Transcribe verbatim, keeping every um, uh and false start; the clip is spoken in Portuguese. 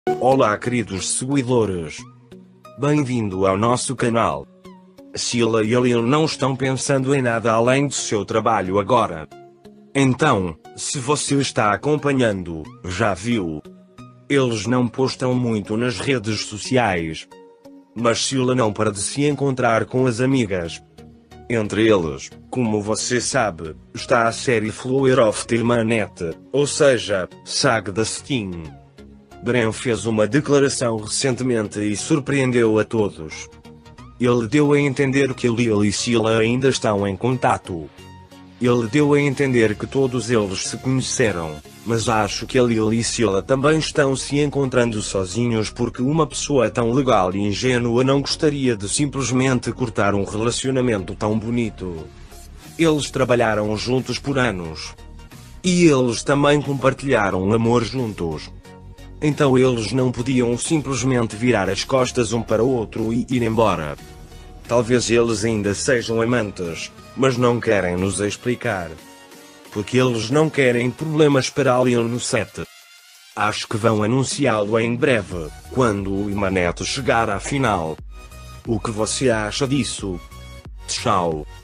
Olá queridos seguidores. Bem-vindo ao nosso canal. Sheila e Lil não estão pensando em nada além do seu trabalho agora. Então, se você está acompanhando, já viu. Eles não postam muito nas redes sociais. Mas Sheila não para de se encontrar com as amigas. Entre eles, como você sabe, está a série Flower of the Manette, ou seja, Saga da Steam. Bren fez uma declaração recentemente e surpreendeu a todos. Ele deu a entender que Lil e Sheila ainda estão em contato. Ele deu a entender que todos eles se conheceram, mas acho que Lil e Sheila também estão se encontrando sozinhos porque uma pessoa tão legal e ingênua não gostaria de simplesmente cortar um relacionamento tão bonito. Eles trabalharam juntos por anos. E eles também compartilharam amor juntos. Então eles não podiam simplesmente virar as costas um para o outro e ir embora. Talvez eles ainda sejam amantes, mas não querem nos explicar. Porque eles não querem problemas para Lil no set. Acho que vão anunciá-lo em breve, quando o Manette chegar à final. O que você acha disso? Tchau.